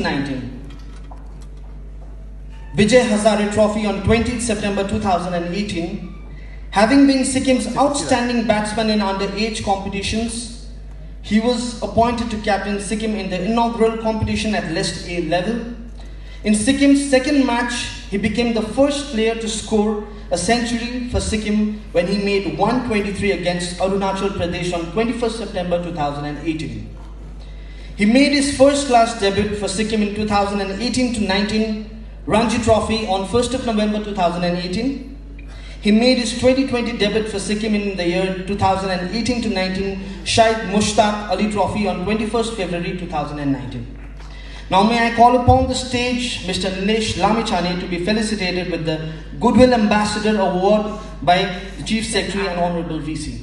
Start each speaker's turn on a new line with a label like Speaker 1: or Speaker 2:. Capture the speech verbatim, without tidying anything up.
Speaker 1: nineteen. Vijay Hazare Trophy on twentieth September two thousand eighteen. Having been Sikkim's outstanding batsman in underage competitions, he was appointed to captain Sikkim in the inaugural competition at List A level. In Sikkim's second match, he became the first player to score a century for Sikkim when he made one twenty-three against Arunachal Pradesh on twenty-first September two thousand eighteen. He made his first-class debut for Sikkim in two thousand eighteen to nineteen Ranji Trophy on first of November two thousand eighteen. He made his twenty twenty debut for Sikkim in the year two thousand eighteen to nineteen Shahid Mushtaq Ali Trophy on twenty-first February two thousand nineteen. Now may I call upon the stage Mister Nilesh Lamichaney to be felicitated with the Goodwill Ambassador Award by the Chief Secretary and Honorable V C.